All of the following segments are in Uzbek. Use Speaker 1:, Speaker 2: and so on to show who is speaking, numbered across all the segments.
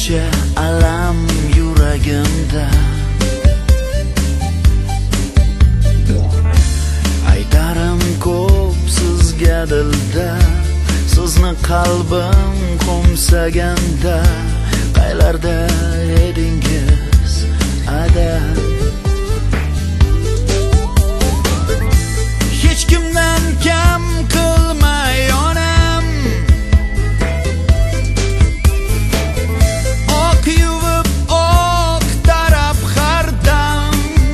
Speaker 1: shuncha alam yuragimda, aytarim ko'p sizga dilda, sizni qalbim qo'msaganda, qaylarda edingiz ada? Hech kimdan kam qilmay onam, oq yuvib oq tarab har dam,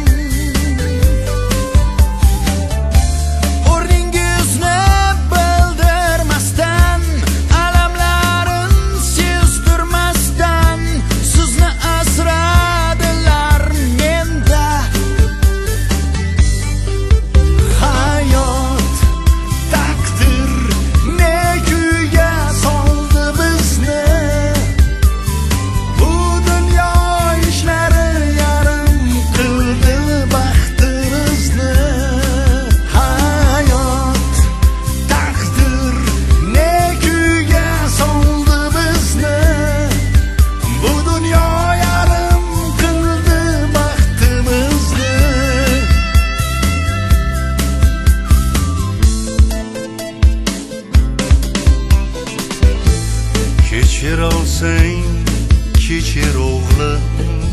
Speaker 1: o'rningizni bildirmasdan, alamlarin sezdirmasdan sizni asradilar menda. Hayot, taqdir ne kuyga soldi bizni, bu dunyo ishlari yarim qildi baxtimizni. Hayot, taqdir ne kuyga soldi bizni, bu dunyo yarim qildi baxtimizni. Kechir olsang, kechir o'g'lim,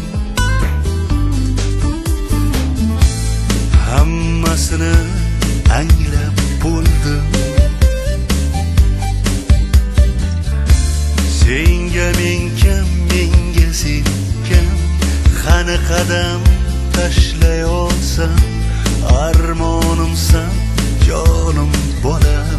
Speaker 1: hammasini anglab bo'ldim. Senga men kam, menga sen kam, qani qadam tashlay olsam, armonimsan jonim bolam.